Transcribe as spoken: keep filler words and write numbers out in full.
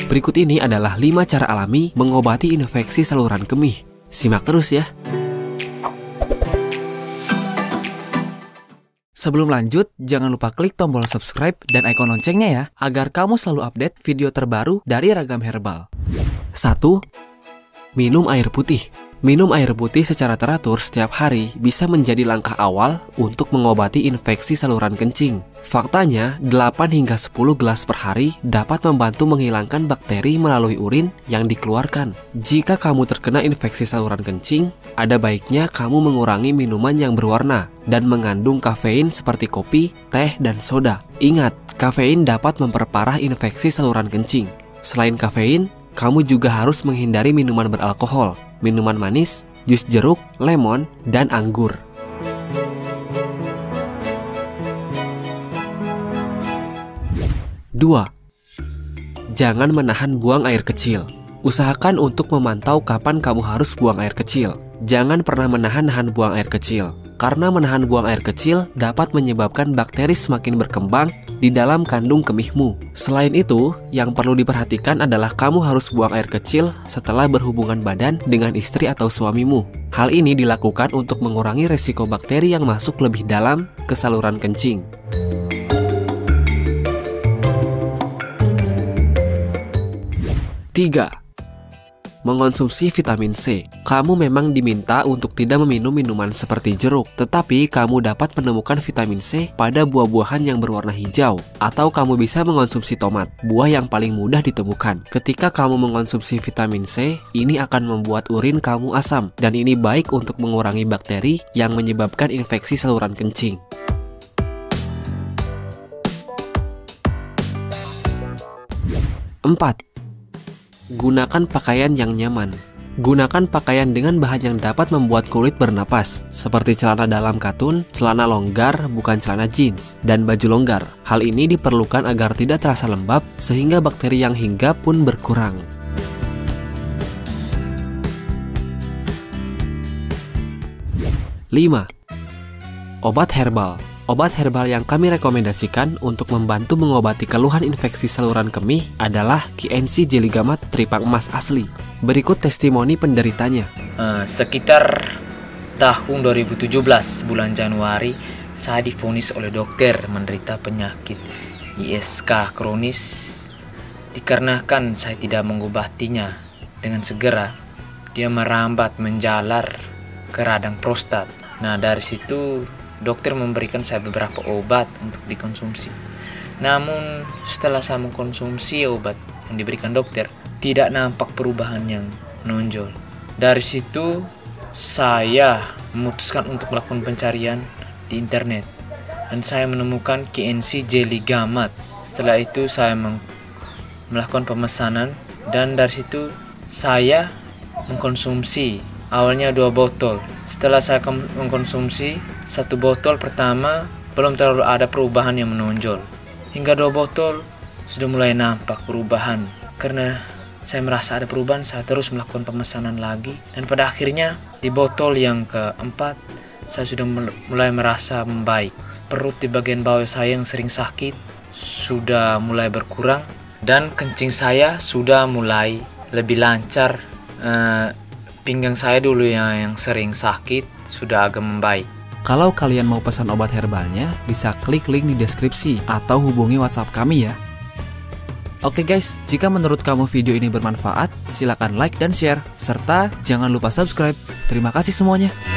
Berikut ini adalah lima cara alami mengobati infeksi saluran kemih. Simak terus ya. Sebelum lanjut, jangan lupa klik tombol subscribe dan icon loncengnya ya, agar kamu selalu update video terbaru dari Ragam Herbal. satu. Minum air putih. Minum air putih secara teratur setiap hari bisa menjadi langkah awal untuk mengobati infeksi saluran kencing. Faktanya, delapan hingga sepuluh gelas per hari dapat membantu menghilangkan bakteri melalui urin yang dikeluarkan. Jika kamu terkena infeksi saluran kencing, ada baiknya kamu mengurangi minuman yang berwarna dan mengandung kafein seperti kopi, teh, dan soda. Ingat, kafein dapat memperparah infeksi saluran kencing. Selain kafein, kamu juga harus menghindari minuman beralkohol, minuman manis, jus jeruk, lemon, dan anggur. dua. Jangan menahan buang air kecil. Usahakan untuk memantau kapan kamu harus buang air kecil. Jangan pernah menahan-nahan buang air kecil, karena menahan buang air kecil dapat menyebabkan bakteri semakin berkembang di dalam kandung kemihmu. Selain itu, yang perlu diperhatikan adalah kamu harus buang air kecil setelah berhubungan badan dengan istri atau suamimu. Hal ini dilakukan untuk mengurangi resiko bakteri yang masuk lebih dalam ke saluran kencing. tiga. Mengonsumsi vitamin C. Kamu memang diminta untuk tidak meminum minuman seperti jeruk, tetapi kamu dapat menemukan vitamin C pada buah-buahan yang berwarna hijau, atau kamu bisa mengonsumsi tomat, buah yang paling mudah ditemukan. Ketika kamu mengonsumsi vitamin C, ini akan membuat urin kamu asam, dan ini baik untuk mengurangi bakteri yang menyebabkan infeksi saluran kencing. empat. Gunakan pakaian yang nyaman. Gunakan pakaian dengan bahan yang dapat membuat kulit bernapas, seperti celana dalam katun, celana longgar bukan celana jeans, dan baju longgar. Hal ini diperlukan agar tidak terasa lembab, sehingga bakteri yang hinggap pun berkurang. lima. Obat herbal. Obat herbal yang kami rekomendasikan untuk membantu mengobati keluhan infeksi saluran kemih adalah K N C Jelly Gamat Tripak Emas asli. Berikut testimoni penderitanya. Uh, sekitar tahun dua ribu tujuh belas bulan Januari, saya divonis oleh dokter menderita penyakit I S K kronis. Dikarenakan saya tidak mengobatinya dengan segera, dia merambat menjalar ke radang prostat. Nah, dari situ dokter memberikan saya beberapa obat untuk dikonsumsi. Namun setelah saya mengkonsumsi obat yang diberikan dokter, tidak nampak perubahan yang menonjol. Dari situ saya memutuskan untuk melakukan pencarian di internet, dan saya menemukan K N C Jelly Gamat. Setelah itu saya melakukan pemesanan, dan dari situ saya mengkonsumsi awalnya dua botol. Setelah saya mengkonsumsi satu botol pertama, belum terlalu ada perubahan yang menonjol. Hingga dua botol sudah mulai nampak perubahan. Karena saya merasa ada perubahan, saya terus melakukan pemesanan lagi. Dan pada akhirnya di botol yang keempat, saya sudah mulai merasa membaik. Perut di bagian bawah saya yang sering sakit sudah mulai berkurang, dan kencing saya sudah mulai lebih lancar. Uh, pinggang saya dulu yang, yang sering sakit sudah agak membaik. Kalau kalian mau pesan obat herbalnya, bisa klik link di deskripsi atau hubungi WhatsApp kami ya. Oke guys, jika menurut kamu video ini bermanfaat, silakan like dan share, serta jangan lupa subscribe. Terima kasih semuanya.